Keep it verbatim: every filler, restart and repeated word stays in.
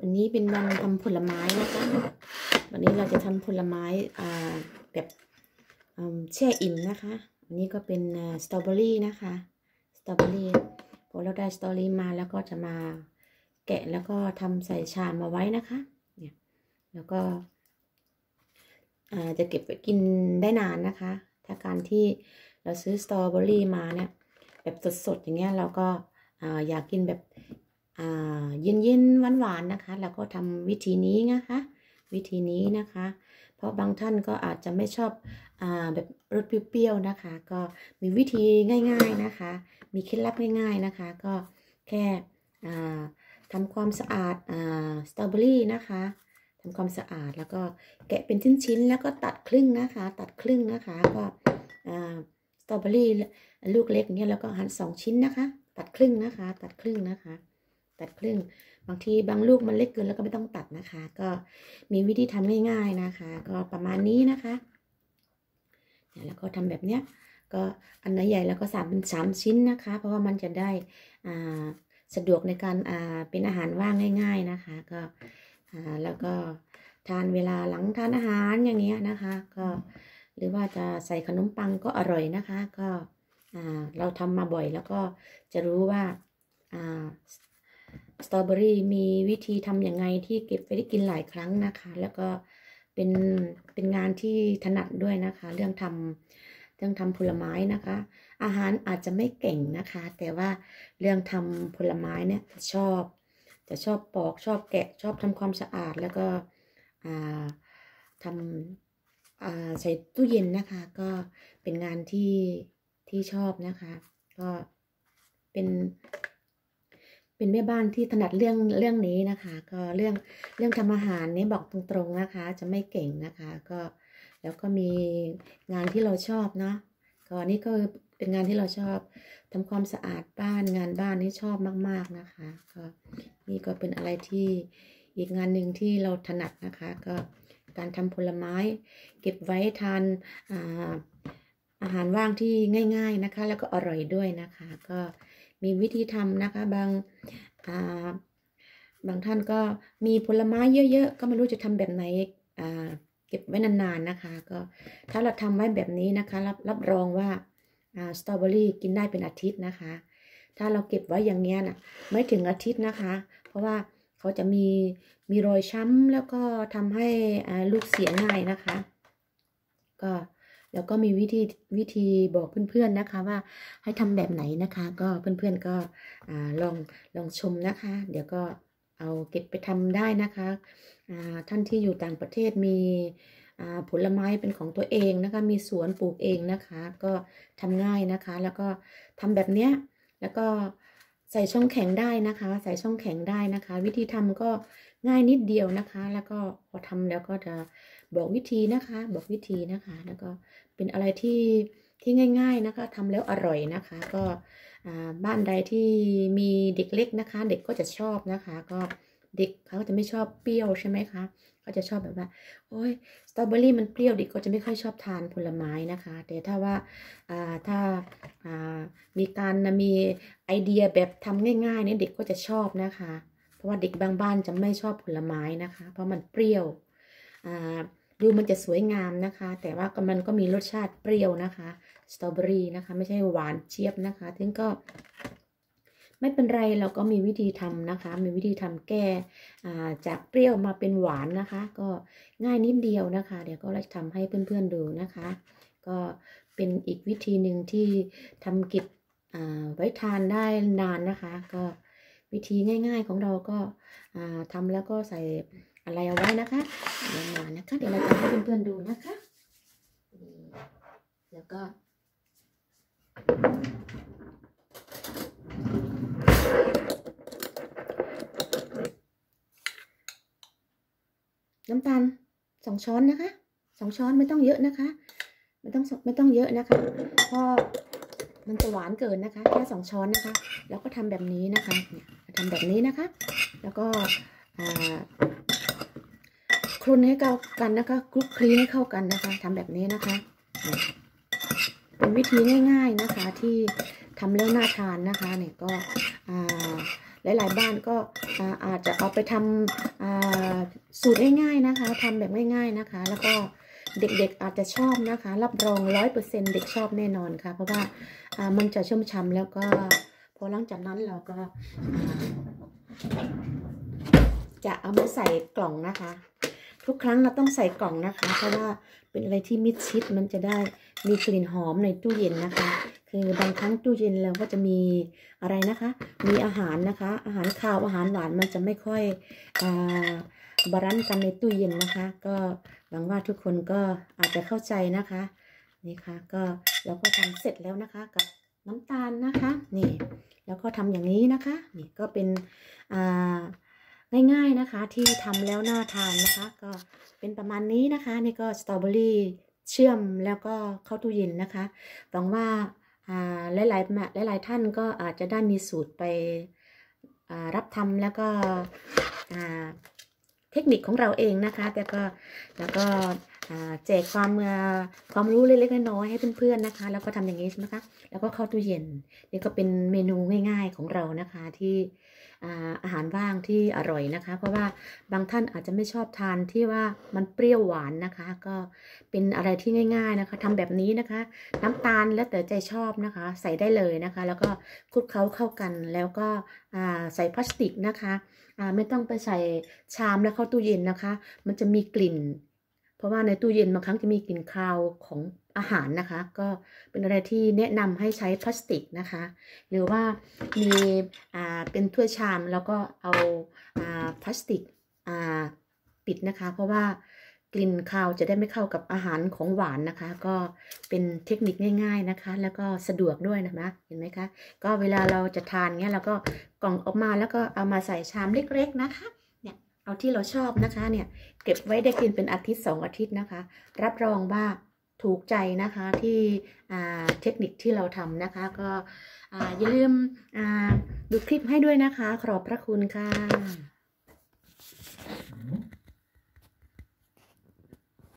วันนี้เป็นวันทำผลไม้นะคะวันนี้เราจะทำผลไม้แบบแช่อิ่มนะคะวันนี้ก็เป็นสตรอเบอรี่นะคะสตรอเบอรี่พอเราได้สตรอเบอรี่มาแล้วก็จะมาแกะแล้วก็ทำใส่ชามมาไว้นะคะเนี่ยแล้วก็จะเก็บไว้กินได้นานนะคะถ้าการที่เราซื้อสตรอเบอรี่มาเนี่ยแบบสดๆอย่างเงี้ยเราก็อยากกินแบบเย็นๆหวานๆนะคะแล้วก็ทำวิธีนี้นะคะวิธีนี้นะคะเพราะบางท่านก็อาจจะไม่ชอบอ่าแบบรสเปรี้ยวๆนะคะก็มีวิธีง่ายๆนะคะมีเคล็ดลับง่ายๆนะคะก็แค่ทำความสะอาดสตรอเบอรี่นะคะทำความสะอาดแล้วก็แกะเป็นชิ้นๆแล้วก็ตัดครึ่งนะคะตัดครึ่งนะคะก็สตรอเบอรี่ลูกเล็กเนี่ยแล้วก็หั่นสองชิ้นนะคะตัดครึ่งนะคะตัดครึ่งนะคะตัดครึ่งบางทีบางลูกมันเล็กเกินแล้วก็ไม่ต้องตัดนะคะก็มีวิธีทำง่ายๆนะคะก็ประมาณนี้นะคะแล้วก็ทำแบบเนี้ยก็อันไหนใหญ่แล้วก็สามเป็นสามชิ้นนะคะเพราะว่ามันจะได้อ่าสะดวกในการอ่าเป็นอาหารว่างง่ายๆนะคะก็อ่าแล้วก็ทานเวลาหลังทานอาหารอย่างเงี้ยนะคะก็หรือว่าจะใส่ขนมปังก็อร่อยนะคะก็เราทำมาบ่อยแล้วก็จะรู้ว่าสตรอเบอรี่มีวิธีทำยังไงที่เก็บไปได้กินหลายครั้งนะคะแล้วก็เป็นเป็นงานที่ถนัดด้วยนะคะเรื่องทำเรื่องทำผลไม้นะคะอาหารอาจจะไม่เก่งนะคะแต่ว่าเรื่องทำผลไม้เนี่ยจะชอบจะชอบปอกชอบแกะชอบทำความสะอาดแล้วก็ทำใส่ตู้เย็นนะคะก็เป็นงานที่ที่ชอบนะคะก็เป็นเป็นแม่บ้านที่ถนัดเรื่องเรื่องนี้นะคะก็เรื่องเรื่องทำอาหารนี้บอกตรงๆนะคะจะไม่เก่งนะคะก็แล้วก็มีงานที่เราชอบเนาะก็นี่ก็เป็นงานที่เราชอบทำความสะอาดบ้านงานบ้านนี่ชอบมากๆนะคะก็นี่ก็เป็นอะไรที่อีกงานหนึ่งที่เราถนัดนะคะก็การทำผลไม้เก็บไว้ทานอ่าอาหารว่างที่ง่ายๆนะคะแล้วก็อร่อยด้วยนะคะก็มีวิธีทำนะคะบางบางท่านก็มีผลไม้เยอะๆก็ไม่รู้จะทำแบบไหนเก็บไว้นานๆนะคะก็ถ้าเราทำไว้แบบนี้นะคะรับรับรองว่าสตรอเบอรี่กินได้เป็นอาทิตย์นะคะถ้าเราเก็บไว้อย่างเงี้ยนะไม่ถึงอาทิตย์นะคะเพราะว่าเขาจะมีมีรอยช้ำแล้วก็ทำให้ลูกเสียง่ายนะคะก็แล้วก็มีวิธีวิธีบอกเพื่อนๆนะคะว่าให้ทำแบบไหนนะคะก็เพื่อนๆก็ลองลองชมนะคะเดี๋ยวก็เอาเก็บไปทำได้นะคะท่านที่อยู่ต่างประเทศมีผลไม้เป็นของตัวเองนะคะมีสวนปลูกเองนะคะก็ทำง่ายนะคะแล้วก็ทำแบบเนี้ยแล้วก็ใส่ช่องแข็งได้นะคะใส่ช่องแข็งได้นะคะวิธีทำก็ง่ายนิดเดียวนะคะแล้วก็พอทำแล้วก็จะบอกวิธีนะคะบอกวิธีนะคะแล้วก็เป็นอะไรที่ที่ง่ายๆนะคะทำแล้วอร่อยนะคะก็บ้านใดที่มีเด็กเล็กนะคะเด็กก็จะชอบนะคะก็เด็กเขาจะไม่ชอบเปรี้ยวใช่ไหมคะเขาจะชอบแบบว่าโอ้ยสตรอเบอรี่มันเปรี้ยวเด็กก็จะไม่ค่อยชอบทานผลไม้นะคะแต่ถ้าว่าถ้ามีการมีไอเดียแบบทำง่ายๆเนี่ยเด็กก็จะชอบนะคะเพราะว่าเด็กบางบ้านจะไม่ชอบผลไม้นะคะเพราะมันเปรี้ยวดูมันจะสวยงามนะคะแต่ว่ามันก็มีรสชาติเปรี้ยวนะคะสตรอเบอรี่นะคะไม่ใช่หวานเจี๊ยบนะคะถึงก็ไม่เป็นไรเราก็มีวิธีทำนะคะมีวิธีทำแก้จากเปรี้ยวมาเป็นหวานนะคะก็ง่ายนิดเดียวนะคะเดี๋ยวก็จะทำให้เพื่อนๆดูนะคะก็เป็นอีกวิธีหนึ่งที่ทำเก็บไว้ทานได้นานนะคะก็วิธีง่ายๆของเราก็ทำแล้วก็ใส่อะไรเอาไว้นะคะเดี๋ยวมานะคะเดี๋ยวเราจะให้เพื่อนๆดูนะคะแล้วก็น้ำตาลสองช้อนนะคะสองช้อนไม่ต้องเยอะนะคะไม่ต้องไม่ต้องเยอะนะคะเพราะมันจะหวานเกินนะคะแค่สองช้อนนะคะแล้วก็ทำแบบนี้นะคะทำแบบนี้นะคะแล้วก็คลุนให้เข้ากันนะคะคลุกคลีให้เข้ากันนะคะทำแบบนี้นะคะเป็นวิธีง่ายๆนะคะที่ทำแล้วน่าทานนะคะเนี่ยก็หลายๆบ้านก็อาจจะเอาไปทำสูตรง่ายๆนะคะทำแบบง่ายๆนะคะแล้วก็เด็กๆอาจจะชอบนะคะรับรองร้อยเปอร์เซ็นต์เด็กชอบแน่นอนค่ะเพราะว่ามันจะชุ่มฉ่ำแล้วก็พอหลังจากนั้นเราก็จะเอามาใส่กล่องนะคะทุกครั้งเราต้องใส่กล่องนะคะเพราะว่าเป็นอะไรที่มิดชิดมันจะได้มีกลิ่นหอมในตู้เย็นนะคะคือบางครั้งตู้เย็นเราก็จะมีอะไรนะคะมีอาหารนะคะอาหารคาวอาหารหวานมันจะไม่ค่อยบาลานซ์กันในตู้เย็นนะคะก็หวังว่าทุกคนก็อาจจะเข้าใจนะคะนี่ค่ะก็เราก็ทำเสร็จแล้วนะคะกับน้ำตาลนะคะนี่แล้วก็ทำอย่างนี้นะคะนี่ก็เป็นง่ายๆนะคะที่ทำแล้วน่าทานนะคะก็เป็นประมาณนี้นะคะนี่ก็สตรอเบอรี่เชื่อมแล้วก็เข้าตู้เย็นนะคะหวังว่าหลายๆหลายๆท่านก็อาจจะได้มีสูตรไปรับทำแล้วก็เทคนิคของเราเองนะคะแต่ก็แล้วก็แจกความความรู้เล็กๆน้อยๆให้เพื่อนๆนะคะแล้วก็ทำอย่างนี้ใช่ไหมคะแล้วก็เข้าตู้เย็นนี่ก็เป็นเมนูง่ายๆของเรานะคะที่อาหารว่างที่อร่อยนะคะเพราะว่าบางท่านอาจจะไม่ชอบทานที่ว่ามันเปรี้ยวหวานนะคะก็เป็นอะไรที่ง่ายๆนะคะทำแบบนี้นะคะน้ำตาลแล้วแต่ใจชอบนะคะใส่ได้เลยนะคะแล้วก็คลุกเคล้าเข้ากันแล้วก็ใส่พลาสติกนะคะไม่ต้องไปใส่ชามแล้วเข้าตู้เย็นนะคะมันจะมีกลิ่นเพราะว่าในตู้เย็นบางครั้งจะมีกลิ่นคาวของอาหารนะคะก็เป็นอะไรที่แนะนำให้ใช้พลาสติกนะคะหรือว่ามีเป็นถ้วยชามแล้วก็เอาพลาสติกปิดนะคะเพราะว่ากลิ่นคาวจะได้ไม่เข้ากับอาหารของหวานนะคะก็เป็นเทคนิคง่ายๆนะคะแล้วก็สะดวกด้วยนะคะเห็นไหมคะก็เวลาเราจะทานเงี้ยเราก็กล่องออกมาแล้วก็เอามาใส่ชามเล็กๆนะคะเนี่ยเอาที่เราชอบนะคะเนี่ยเก็บไว้ได้กินเป็นอาทิตย์สองอาทิตย์นะคะรับรองว่าถูกใจนะคะที่เทคนิคที่เราทำนะคะก็อย่าลืมดูคลิปให้ด้วยนะคะขอบพระคุณค่ะ